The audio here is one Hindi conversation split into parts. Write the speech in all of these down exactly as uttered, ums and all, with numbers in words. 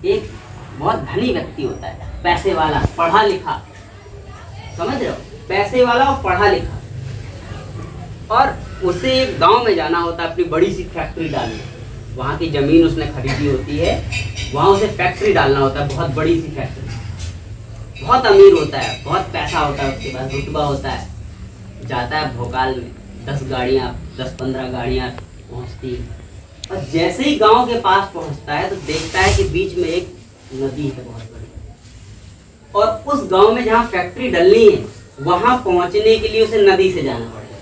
एक बहुत धनी व्यक्ति होता है, पैसे वाला, पढ़ा लिखा, समझ रहे हो, पैसे वाला और पढ़ा लिखा, और उसे एक गांव में जाना होता है अपनी बड़ी सी फैक्ट्री डालने। वहाँ की जमीन उसने खरीदी होती है, वहाँ उसे फैक्ट्री डालना होता है, बहुत बड़ी सी फैक्ट्री। बहुत अमीर होता है, बहुत पैसा होता है, उसके पास रुतबा होता है। जाता है भोकाल में, दस गाड़ियाँ दस पंद्रह गाड़ियाँ पहुँचती हैं, और जैसे ही गांव के पास पहुँचता है तो देखता है कि बीच में एक नदी है बहुत बड़ी, और उस गांव में जहाँ फैक्ट्री डलनी है वहाँ पहुँचने के लिए उसे नदी से जाना पड़ेगा।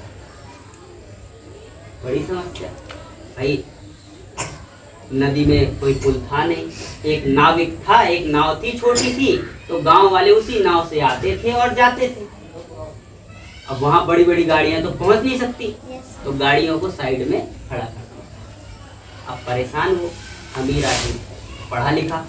बड़ी समस्या भाई। नदी में कोई पुल था नहीं, एक नाविक था, एक नाव थी छोटी सी, तो गांव वाले उसी नाव से आते थे और जाते थे। अब वहाँ बड़ी बड़ी गाड़ियां तो पहुंच नहीं सकती, तो गाड़ियों को साइड में खड़ा कर दिया। अब परेशान हो, अमीर आदमी, पढ़ा लिखा,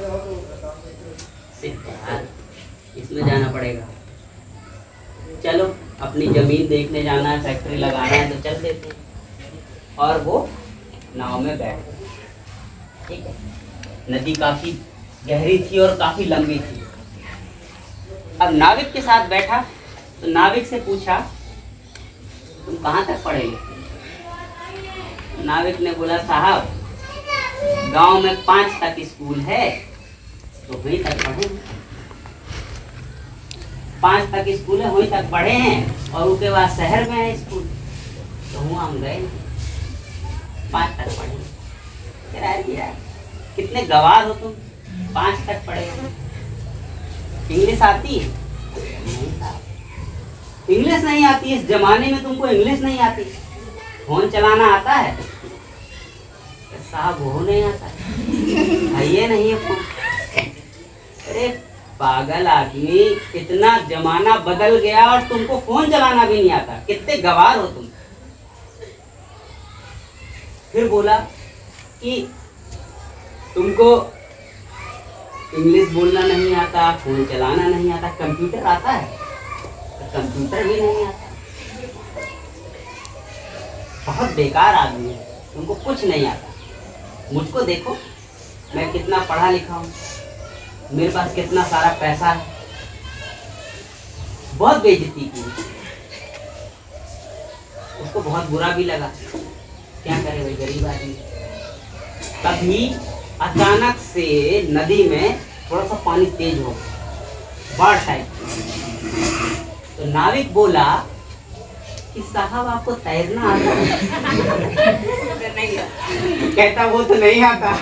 यार इसमें जाना पड़ेगा, चलो अपनी जमीन देखने जाना है, फैक्ट्री लगाना है तो चल देते हैं। और वो नाव में बैठ गए, ठीक है। नदी काफी गहरी थी और काफी लंबी थी। अब नाविक के साथ बैठा तो नाविक से पूछा, तुम कहाँ तक पढ़े लिखे? नाविक ने बोला, साहब गांव में पांच तक स्कूल है तो वहीं तक पढ़े, पांच तक स्कूल है वहीं तक पढ़े हैं, और उसके बाद शहर में है स्कूल तो वहाँ हम गए, पांच तक पढ़े। यार कितने गवार हो तुम, पांच तक पढ़े हो। इंग्लिश आती है? इंग्लिश नहीं आती, इस जमाने में तुमको इंग्लिश नहीं आती। फोन चलाना आता है? साहब वो नहीं आता है, ये नहीं है फोन। अरे पागल आदमी, इतना जमाना बदल गया और तुमको फोन चलाना भी नहीं आता, कितने गवार हो तुम। फिर बोला कि तुमको इंग्लिश बोलना नहीं आता, फोन चलाना नहीं आता, कंप्यूटर आता है? कंप्यूटर भी नहीं आता। बहुत बेकार आदमी है, तुमको कुछ नहीं आता। मुझको देखो, मैं कितना पढ़ा लिखा हूँ, मेरे पास कितना सारा पैसा है। बहुत बेइज्जती की, उसको बहुत बुरा भी लगा। क्या करे भाई, गरीब आदमी। तभी अचानक से नदी में थोड़ा सा पानी तेज हो गया, बाढ़ टाइप। तो नाविक बोला कि साहब आपको तैरना आता है? कहता वो तो नहीं आता।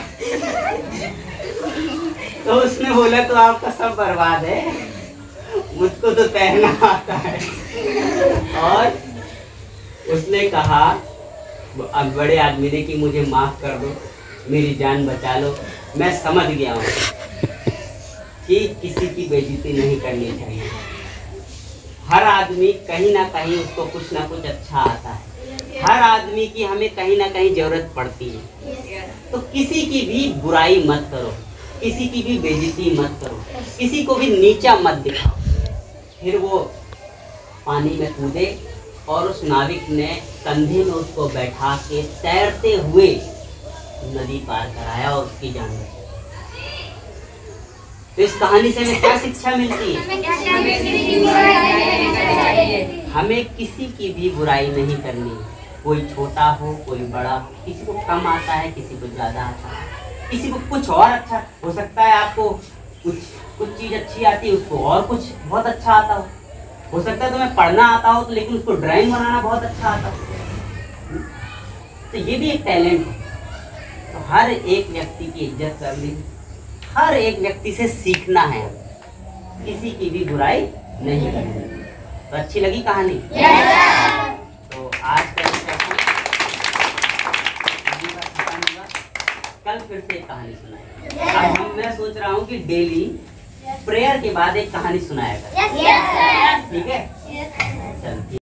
तो उसने बोला तो आपका सब बर्बाद है, मुझको तो तैरना आता है। और उसने कहा, अब बड़े आदमी ने, कि मुझे माफ कर दो, मेरी जान बचा लो, मैं समझ गया हूँ कि किसी की बेइज्जती नहीं करनी चाहिए। हर आदमी कहीं ना कहीं उसको कुछ ना कुछ अच्छा आता है, हर आदमी की हमें कहीं ना कहीं जरूरत पड़ती है। तो किसी की भी बुराई मत करो, किसी की भी बेइज्जती मत करो, किसी को भी नीचा मत दिखाओ। फिर वो पानी में कूदे और उस नाविक ने कंधे में उसको बैठा के तैरते हुए नदी पार कराया और उसकी जान बचाई। तो इस कहानी से हमें क्या शिक्षा मिलती है? हमें किसी की भी बुराई नहीं करनी, कोई छोटा हो कोई बड़ा हो। किसी को कम आता है, किसी को ज्यादा आता है, किसी को कुछ और अच्छा हो सकता है, आपको कुछ कुछ चीज अच्छी आती है, उसको और कुछ बहुत अच्छा आता हो। हो सकता है तुम्हें पढ़ना आता हो तो लेकिन उसको ड्राइंग बनाना बहुत अच्छा आता हो। तो ये भी एक टैलेंट है। तो हर एक व्यक्ति की इज्जत करनी, हर एक व्यक्ति से सीखना है, किसी की भी बुराई नहीं करनी। तो अच्छी लगी कहानी? yes! तो आज का कल फिर से एक कहानी सुनाएगा। yes! अब हम मैं सोच रहा हूँ कि डेली प्रेयर के बाद एक कहानी सुनाएगा। yes! ठीक है? yes! चल